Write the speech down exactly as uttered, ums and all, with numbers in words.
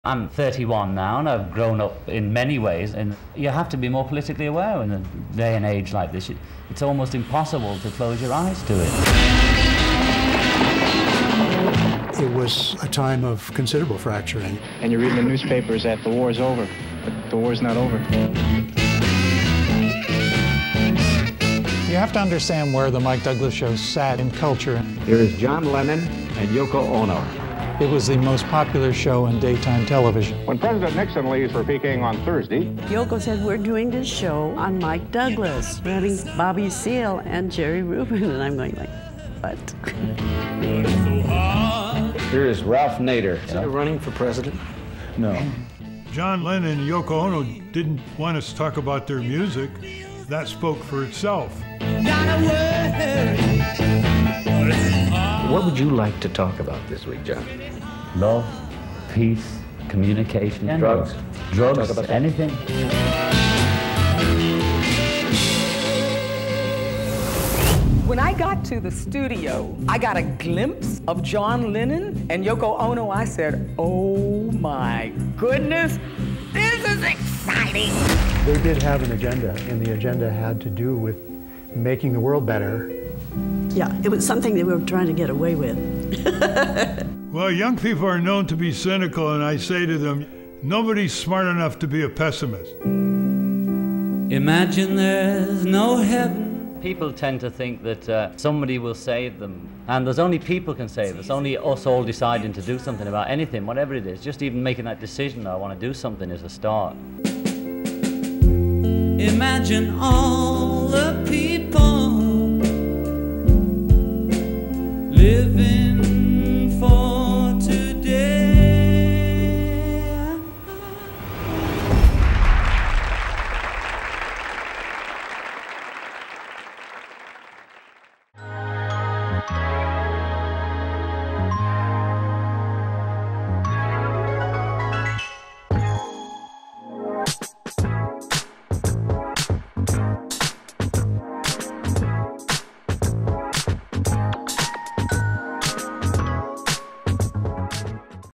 I'm thirty-one now, and I've grown up in many ways, and you have to be more politically aware in a day and age like this. It's almost impossible to close your eyes to it. It was a time of considerable fracturing. And you read in the newspapers that the war's over, but the war's not over. You have to understand where the Mike Douglas Show sat in culture. Here is John Lennon and Yoko Ono. It was the most popular show in daytime television. When President Nixon leaves for Peking on Thursday, Yoko said, we're doing this show on Mike Douglas. We're having Bobby Seale and Jerry Rubin. And I'm going like, what? Here is Ralph Nader. Is he running for president? No. John Lennon and Yoko Ono didn't want us to talk about their music. That spoke for itself. What would you like to talk about this week, John? Love, peace, communication, drugs, drugs, anything. When I got to the studio, I got a glimpse of John Lennon and Yoko Ono. I said, oh my goodness, this is exciting. They did have an agenda, and the agenda had to do with making the world better. Yeah, it was something they were trying to get away with. Well, young people are known to be cynical, and I say to them, nobody's smart enough to be a pessimist. Imagine there's no heaven. People tend to think that uh, somebody will save them, and there's only people can save us, only us all deciding to do something about anything, whatever it is. Just even making that decision that I want to do something is a start. Imagine all the people living